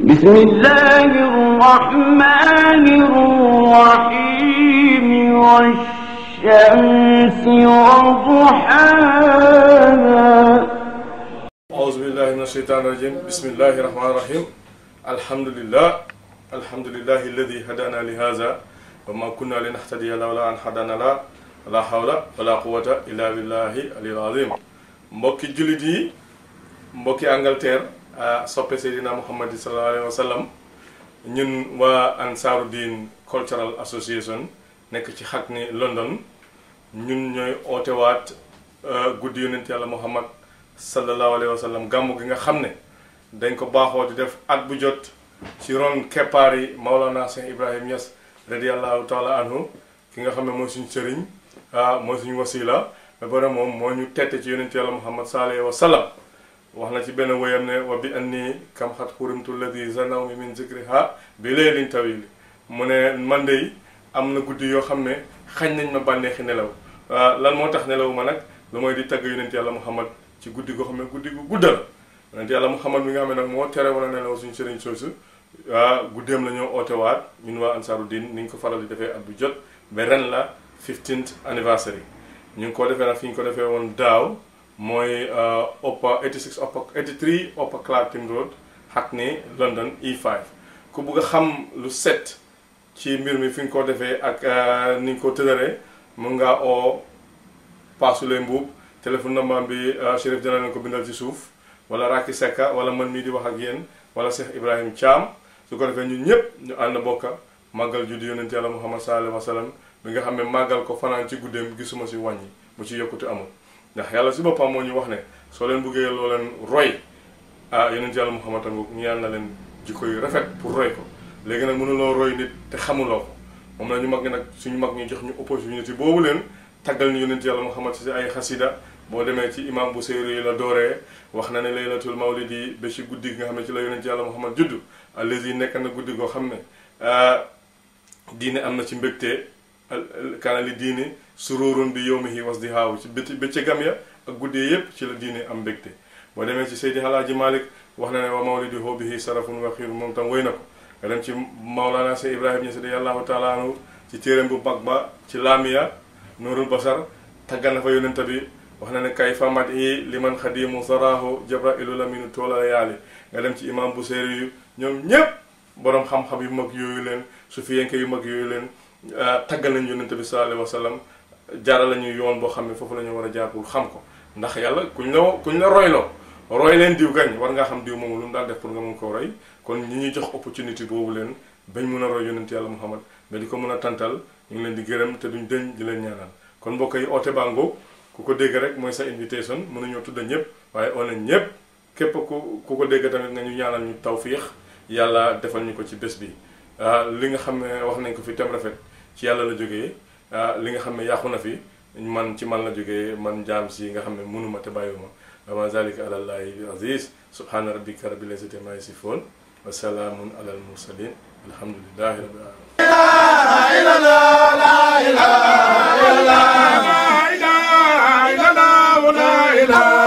بسم الله الرحمن الرحيم والشمس وضحاها أعوذ بالله من الشيطان الرجيم بسم الله الرحمن الرحيم الحمد لله الذي هدانا لهذا وما كنا لنهتدي لولا أن هدانا الله لا حول ولا قوة إلا بالله العلي العظيم mbokki jullit yi mbokki Angleterre soppe Seydina Muhammad sallallahu alayhi wa sallam ñun waa Ansarudeen Cultural Association nekk ci Hackney London ñun ñooy ootewaat guddi yonent yàlla Muhammad sallallahu alayhi wa sallam gàmmu gi nga xam ne dañ ko baaxoo di def at bu jot ci ron keppaar yi Maolana Cheikh Ibrahim Niass radiyallahu taala anhu ki nga xam ne mooy suñu sëriñ mooy suñu wasila ba pare moom moo ñu tette ci yonent yàlla Muhammad sallallahu alayhi wa sallam wax na ci benn woyam ne wa bi anni kam xat xurimtu ladi zanawmi min zikriha bi leelin tawili mu ne man de am na guddi yoo xam ne xañ nañ ma bànneexi nelaw lan moo tax nelaw ma nag lu mooy di tagg yonent yàlla Muhammad ci guddi goo xam ne guddi gu gudda la yonent yàlla Muhammad mi nga xam ne nag moo tere wala nelaw suñu sëriñ soosu guddeem la ñoo ootewaat ñun waa Ansarudeen ni ñu ko faral di defee at bu jot ba ren la 15th anniversary ñu ngi ko defee nag fi ñu ko defee woon daaw mooy83 Upper Clacton Road Hackney London E5 ku bugg a xam lu set ci mbir mi fi ñu ko defee ak ni ñu ko tëddaree mun ngaa oo Paasule Mbuub téléphone number bi Chérif dina leen ko bindal ci suuf wala Raki Sekka wala man mii di wax ak yéen wala Cheikh Ibrahim Thiam su ko defee ñun ñëpp ñu ànd bokka màggal juddi yonent yàlla Muhammad sallallahu alayhi wa sallam bi nga xam ne màggal ko fanaan ci guddeem gisuma si wàññi bu ci yokkute amul ndax yàlla si boppam moo ñu wax ne soo leen buggee loo leen roy yonent yàlla Muhammad tamit ñu yàlla na leen jikko yu rafet pour roy ko léegi nag mënuloo roy nit te xamuloo ko moom la ñu mag ñi nag suñu mag ñu jox ñu opportunité boobu leen taggal ñu yonent yàlla Muhammad si ay xasida boo demee ci imam bu séeréer yi la dooree wax na ne laylatul mawlidi ba ci guddi gi nga xam ne ci la yonent yàlla Muhammad juddu allazi nekk na guddi goo xam ne diine am na ci mbégte kaana li diine sururun bi yawmihi wasdihaaw ci bëccëgam ya ak guddee yépp ci la diine am mbégte boo demee ci Seydi Alaaji Malik wax na ne wa mawlidihi bihi sarafun wa xiir moom tam woy na ko nga dem ci Mawlana Cheikh Ibrahim Niass radiyallahu taala anhu ci téeréem bu mag ba ci laamiya Nuurul Basar taggal na fa yonent bi wax na ne kay famat yi liman xadimu saraahu jabrailu laminu toola yaali nga dem ci imam bu séeri yu ñoom ñépp boroom xam-xam yu mag yooyu leen sufiyenke yu mag yooyu leen taggal nañ yonent bi sallallahu alayhi wa sallam jaara la ñuy yoon boo xam ne foofu la ñu war a jaar pour xam ko ndax yàlla kuñ la royloo roy leen diw gañ war ngaa xam diw moomu lu mu daan def pour nga mun koo roy kon ñi ñuy jox opportunité boobu leen bañ mun a roy yonent yàlla Muhammad nga di ko mën a tantal ñu ngi leen di gërëm te duñ dëñ di leen ñaanal kon mbokk yi oote bango ku ko dégg rek mooy sa invitation mënuñoo tudda ñëpp waaye oo nañ ñëpp képp ku ko dégg tamit nga ñu ñaanal ñu tawfiix yàlla defal ñu ko ci bés bi li nga xam ne wax nañ ko fi tem rafet ci yàlla la jógee li nga xam ne yàqu na fi man ci man la jógee man jaam si nga xam ne mënuma te bàyyiwuma wa ma zalika ala llahi bi aziz subhana rabbika rabbil izzati ma yasifun wa salaamun ala al mursalin alhamdulillahi rabbil alamin la ilaha illallah la ilaha illallah la ilaha